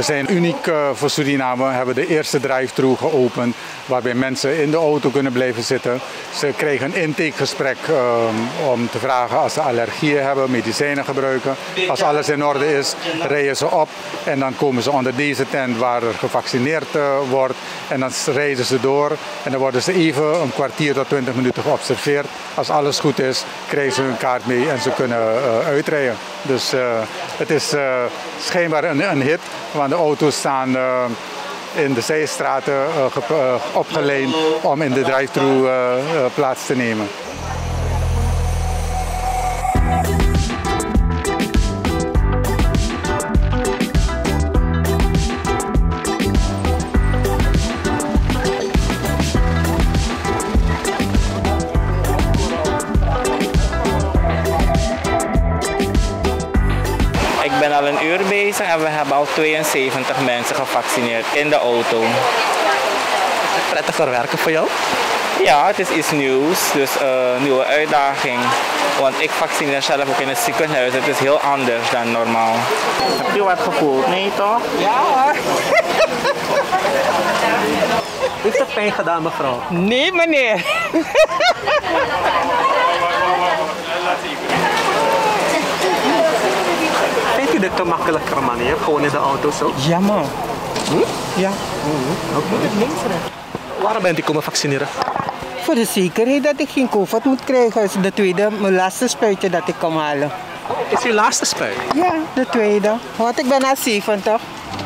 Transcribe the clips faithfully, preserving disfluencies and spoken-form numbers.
zijn uniek uh, voor Suriname. We hebben de eerste drive-thru geopend waarbij mensen in de auto kunnen blijven zitten. Ze krijgen een intakegesprek uh, om te vragen als ze allergieën hebben, medicijnen gebruiken. Als alles in orde is, rijden ze op en dan komen ze onder deze tent waar er gevaccineerd uh, wordt. En dan rijden ze door en dan worden ze even een kwartier tot twintig minuten geobserveerd. Als alles goed is, krijgen ze hun kaart mee en ze kunnen uh, uitrijden. Dus uh, het is uh, schijnbaar een, een hit, want de auto's staan uh, in de zijstraten uh, uh, opgeleend om in de drive-thru uh, uh, plaats te nemen. Ik ben al een uur bezig en we hebben al tweeënzeventig mensen gevaccineerd in de auto. Is het prettiger werken voor jou? Ja, het is iets nieuws, dus een uh, nieuwe uitdaging. Want ik vaccineer zelf ook in het ziekenhuis, het is heel anders dan normaal. Heb je wat gevoeld? Nee toch? Ja hoor. Heeft het pijn gedaan, mevrouw? Nee meneer. Vindt u dit te makkelijker manier? Gewoon in de auto zo? Ja man. Hm? Ja. Hm. Okay. Waarom bent u komen vaccineren? Voor de zekerheid dat ik geen COVID moet krijgen. Dat is de tweede, mijn laatste spuitje dat ik kom halen. Is uw laatste spuit? Ja, de tweede. Want ik ben al zeventig.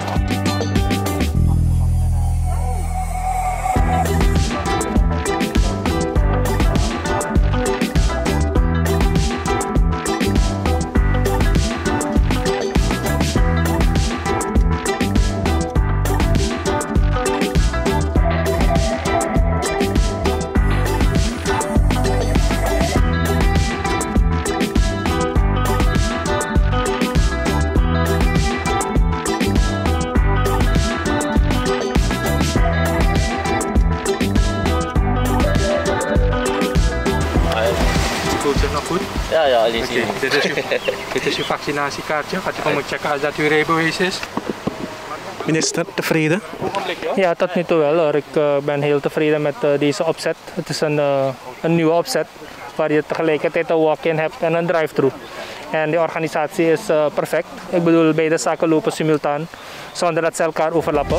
Voelt zich nog goed? Ja, ja, Alice. Okay. Dit is uw, dit is uw vaccinatiekaartje. Gaat u gewoon moeten checken als dat u rijbewijs is. Minister, tevreden? Ja, tot nu toe wel hoor. Ik uh, ben heel tevreden met uh, deze opzet. Het is een, uh, een nieuwe opzet waar je tegelijkertijd een walk-in hebt en een drive-thru. En de organisatie is uh, perfect. Ik bedoel, beide zaken lopen simultaan zonder dat ze elkaar overlappen.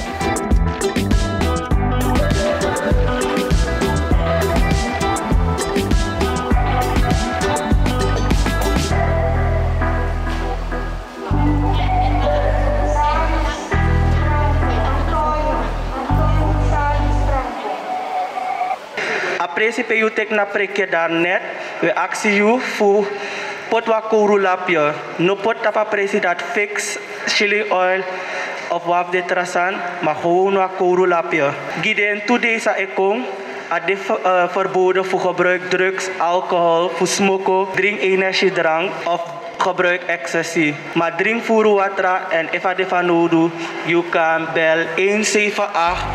Apresi u tek na prikje daarnet, we actie u voor pot wa kouru lapje. No pot tapa presi dat fix chili oil of waf de trasan, maar gewoon wa kouru lapje. Giden to deze ekong, a de uh, verboden voor gebruik drugs, alcohol, voor smoken, drink energiedrank of gebruik ecstasy. Maar drink voor water en if a de van nodig, you kan bel een zeven acht.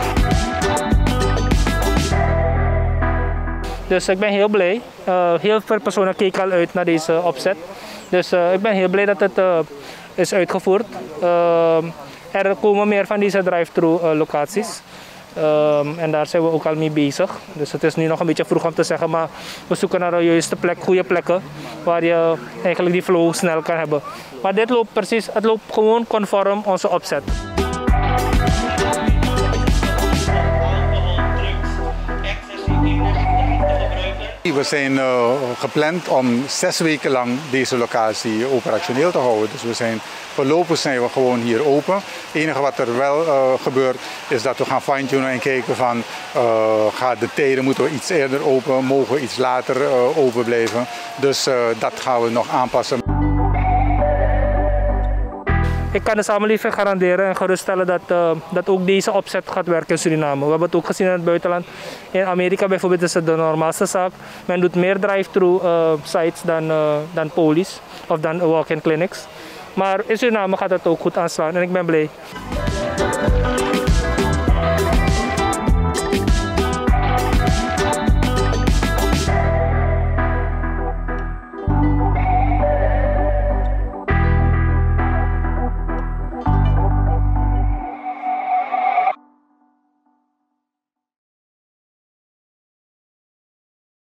Dus ik ben heel blij. Uh, heel veel personen keken al uit naar deze opzet. Dus uh, ik ben heel blij dat het uh, is uitgevoerd. Uh, er komen meer van deze drive-thru uh, locaties. Um, en daar zijn we ook al mee bezig. Dus het is nu nog een beetje vroeg om te zeggen, maar we zoeken naar de juiste plek, goede plekken waar je eigenlijk die flow snel kan hebben. Maar dit loopt precies, het loopt gewoon conform onze opzet. We zijn uh, gepland om zes weken lang deze locatie operationeel te houden. Dus we zijn, voorlopig zijn we gewoon hier open. Het enige wat er wel uh, gebeurt is dat we gaan fine-tunen en kijken van uh, gaan de tijden, moeten we iets eerder open, mogen we iets later uh, open blijven. Dus uh, dat gaan we nog aanpassen. Ik kan de samenleving garanderen en geruststellen dat, uh, dat ook deze opzet gaat werken in Suriname. We hebben het ook gezien in het buitenland. In Amerika bijvoorbeeld is het de normaalste zaak. Men doet meer drive-thru uh, sites dan, uh, dan polies of dan walk-in clinics. Maar in Suriname gaat het ook goed aanslaan en ik ben blij.